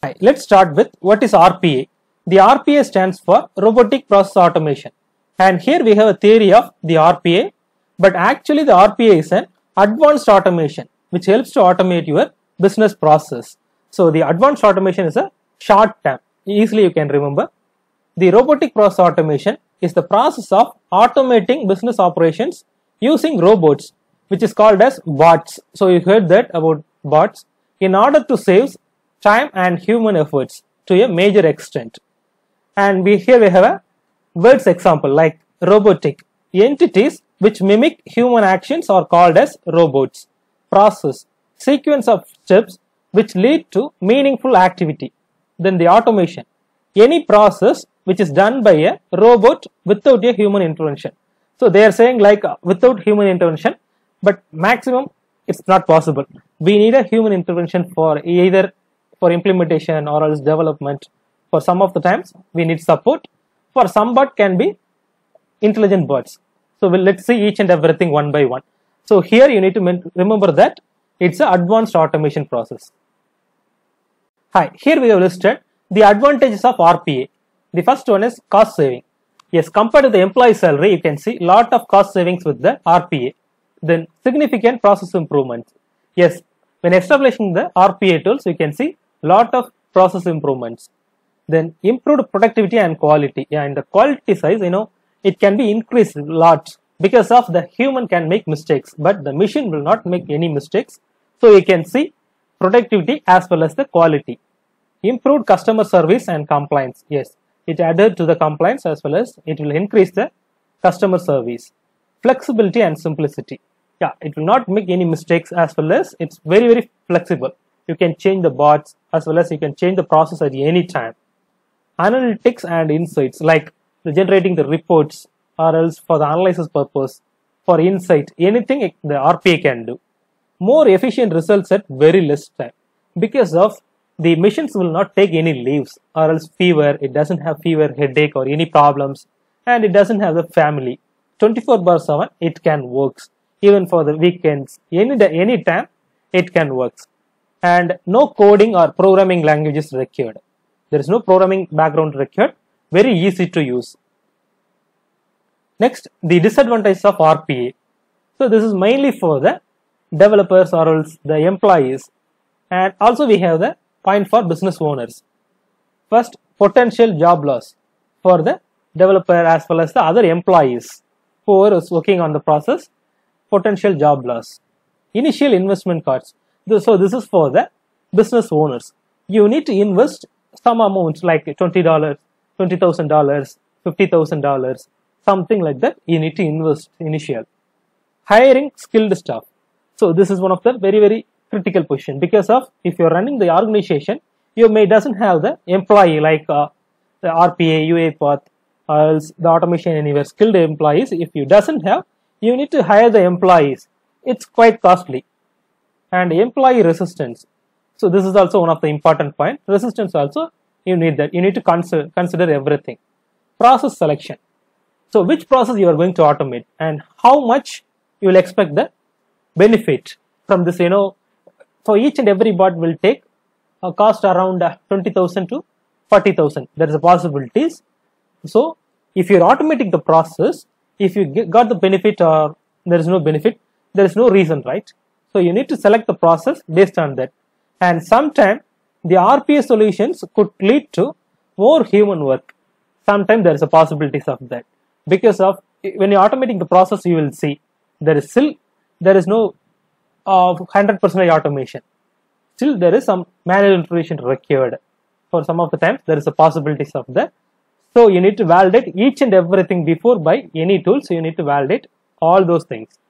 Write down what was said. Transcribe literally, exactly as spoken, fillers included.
Hi, let's start with what is R P A. The R P A stands for Robotic Process Automation, and here we have a theory of the R P A, but actually the R P A is an advanced automation which helps to automate your business process. So the advanced automation is a short term, easily you can remember. The robotic process automation is the process of automating business operations using robots, which is called as bots. So you heard that about bots, in order to save time and human efforts to a major extent. And we here we have a words example like robotic. Entities which mimic human actions are called as robots. Process, sequence of steps which lead to meaningful activity. Then the automation, any process which is done by a robot without a human intervention. So they are saying like uh, without human intervention, but maximum it's not possible. We need a human intervention for either for implementation or else development. For some of the times we need support. For some bot can be intelligent bots. So we'll, let's see each and everything one by one. So here you need to remember that it's an advanced automation process. Hi, here we have listed the advantages of R P A. The first one is cost saving. Yes, compared to the employee salary, you can see lot of cost savings with the R P A. Then significant process improvements. Yes, when establishing the R P A tools, you can see lot of process improvements. Then improved productivity and quality. Yeah, and the quality size, you know, it can be increased a lot because of the human can make mistakes, but the machine will not make any mistakes. So you can see productivity as well as the quality. Improved customer service and compliance. Yes, it added to the compliance as well as it will increase the customer service. Flexibility and simplicity. Yeah, it will not make any mistakes as well as it's very, very flexible. You can change the bots as well as you can change the process at any time. Analytics and insights like the generating the reports or else for the analysis purpose, for insight, anything the R P A can do. More efficient results at very less time because of the machines will not take any leaves or else fever, it doesn't have fever, headache or any problems, and it doesn't have the family. twenty-four bar seven it can work even for the weekends, any any time it can work. And no coding or programming languages required. There is no programming background required, very easy to use. Next, the disadvantages of R P A. So this is mainly for the developers or else the employees, and also we have the point for business owners. First, potential job loss for the developer as well as the other employees who are working on the process. Potential job loss. Initial investment costs. So this is for the business owners. You need to invest some amounts like twenty dollars, twenty thousand dollars, fifty thousand dollars, something like that. You need to invest initial. Hiring skilled staff. So this is one of the very, very critical position because of if you're running the organization, you may doesn't have the employee like uh, the R P A, UiPath, or else the automation anywhere skilled employees. If you doesn't have, you need to hire the employees. It's quite costly. And employee resistance. So this is also one of the important point. Resistance also you need that. You need to consider consider everything. Process selection. So which process you are going to automate and how much you will expect the benefit from this, you know. So each and every bot will take a cost around twenty thousand to forty thousand. There is a possibilities. So if you are automating the process, if you get, got the benefit or there is no benefit, there is no reason, right? So you need to select the process based on that. And sometimes the R P A solutions could lead to more human work. Sometimes there is a possibilities of that because of when you're automating the process, you will see there is still there is no of one hundred percent automation. Still there is some manual intervention required. For some of the times there is a possibilities of that. So you need to validate each and everything before by any tool. So you need to validate all those things.